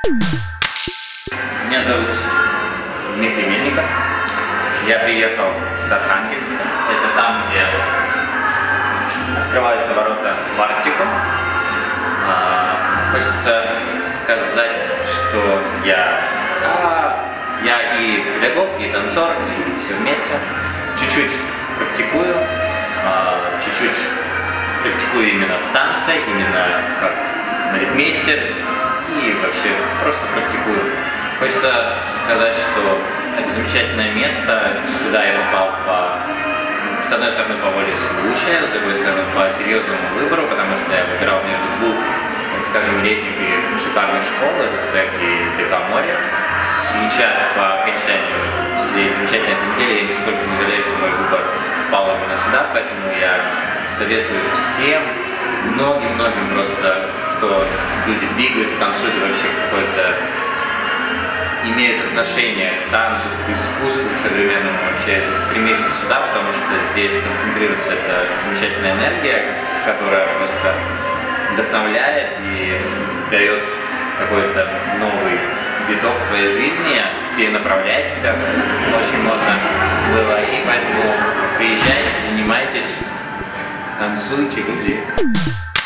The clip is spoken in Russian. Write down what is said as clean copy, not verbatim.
Меня зовут Дмитрий Мельников. Я приехал с Архангельска. Это там, где открываются ворота в Арктику. Хочется сказать, что я и педагог, и танцор, и все вместе. Чуть-чуть практикую именно в танце, именно как балетмейстер, и вообще просто практикую. Хочется сказать, что это замечательное место. Сюда я попал с одной стороны по воле случая, с другой стороны по серьезному выбору, потому что я выбирал между двух, так скажем, летних и шикарных школ, это ЦЭК и ДК Море. Сейчас, по окончанию всей замечательной этой недели, я нисколько не жалею, что мой выбор пал именно сюда, поэтому я советую всем, многим просто, кто люди двигаются, танцуют и вообще какой-то имеют отношение к танцу, к искусству, к современному, вообще стремиться сюда, потому что здесь концентрируется эта замечательная энергия, которая просто вдохновляет и дает какой-то новый виток в твоей жизни, перенаправляет тебя, очень модно было, и поэтому приезжайте, занимайтесь, танцуйте, люди.